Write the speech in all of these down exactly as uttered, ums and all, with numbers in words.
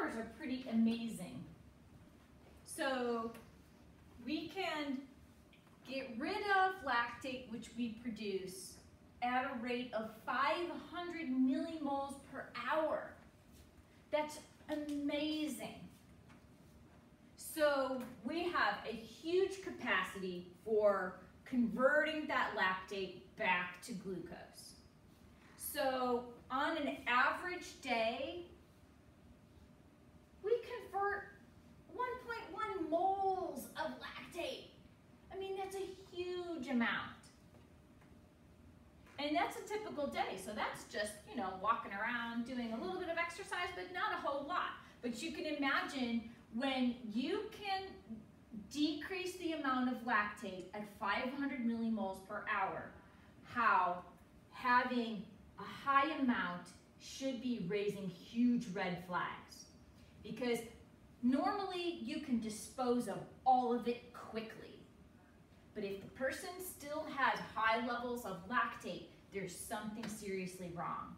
numbers are pretty amazing. So we can get rid of lactate, which we produce, at a rate of five hundred millimoles per hour. That's amazing. So we have a huge capacity for converting that lactate back to glucose. So on an average day, we convert one point one moles of lactate. I mean, that's a huge amount. And that's a typical day. So that's just, you know, walking around, doing a little bit of exercise, but not a whole lot. But you can imagine when you can decrease the amount of lactate at five hundred millimoles per hour, how having a high amount should be raising huge red flags. Because normally you can dispose of all of it quickly. But if the person still has high levels of lactate, there's something seriously wrong.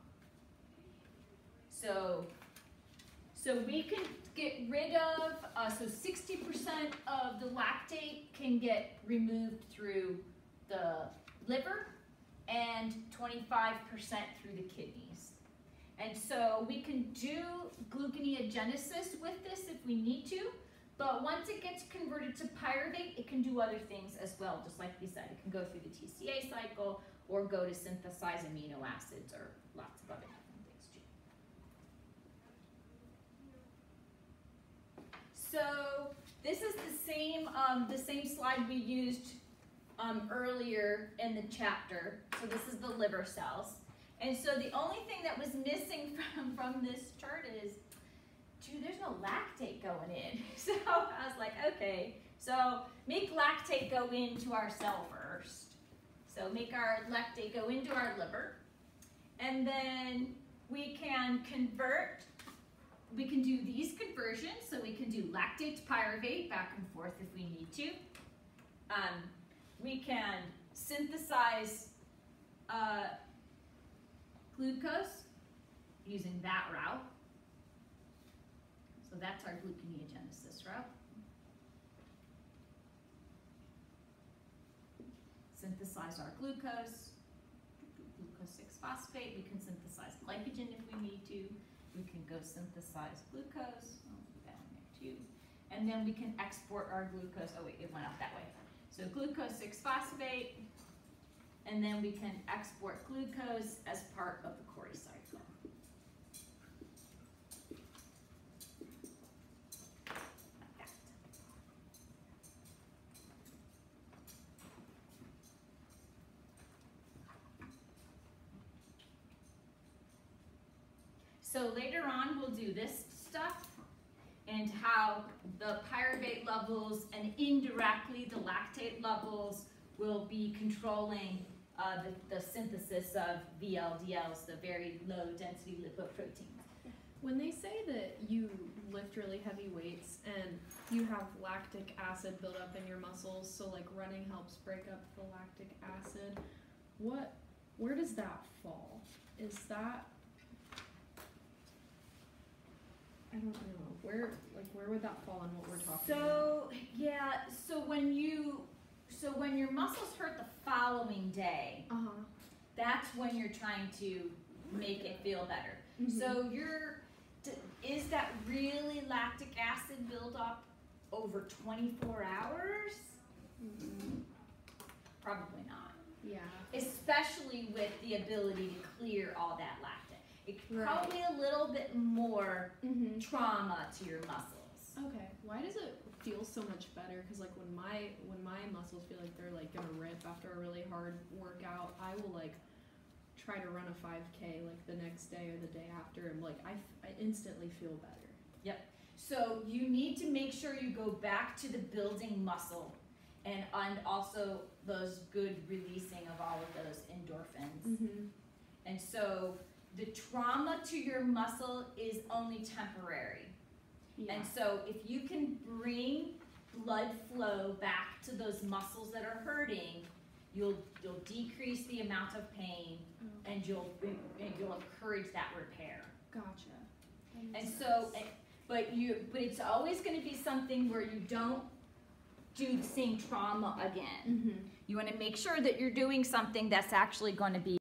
So, so we can get rid of, uh, so sixty percent of the lactate can get removed through the liver and twenty-five percent through the kidneys. And so we can do gluconeogenesis with this if we need to, but once it gets converted to pyruvate, it can do other things as well, just like we said. It can go through the T C A cycle or go to synthesize amino acids or lots of other different things too. So this is the same, um, the same slide we used um, earlier in the chapter. So this is the liver cells. And so the only thing that was missing from, from this chart is, dude, there's no lactate going in. So I was like, okay, so make lactate go into our cell first. So make our lactate go into our liver. And then we can convert, we can do these conversions. So we can do lactate to pyruvate back and forth if we need to. Um, we can synthesize uh, glucose using that route. So that's our gluconeogenesis route. Synthesize our glucose, glucose six phosphate. We can synthesize glycogen if we need to. We can go synthesize glucose. I'll put that in there too. And then we can export our glucose. Oh wait, it went up that way. So glucose six phosphate. And then we can export glucose as part of the Cori cycle. So later on we'll do this stuff and how the pyruvate levels and indirectly the lactate levels will be controlling uh, the, the synthesis of V L D Ls, the very low density lipoproteins. When they say that you lift really heavy weights and you have lactic acid build up in your muscles, so like running helps break up the lactic acid, what, where does that fall? Is that, I don't know, where, like where would that fall in what we're talking about? So, yeah, so when you, so when your muscles hurt the following day, uh-huh. that's when you're trying to make it feel better. Mm-hmm. So you're, is that really lactic acid buildup over twenty-four hours? Mm-hmm. Probably not. Yeah. Especially with the ability to clear all that lactate. It's Right. probably a little bit more Mm-hmm. trauma to your muscles. Okay. Why does it feel so much better? Because like when my when my muscles feel like they're like gonna rip after a really hard workout, I will like try to run a five K like the next day or the day after, and like I, I instantly feel better. Yep. So you need to make sure you go back to the building muscle and, and also those good releasing of all of those endorphins. Mm-hmm. And so the trauma to your muscle is only temporary. Yeah. And so if you can bring blood flow back to those muscles that are hurting, you'll you'll decrease the amount of pain, oh. and you'll and you'll encourage that repair. Gotcha. And so, but you, but it's always gonna be something where you don't do the same trauma again. Mm-hmm. You wanna make sure that you're doing something that's actually gonna be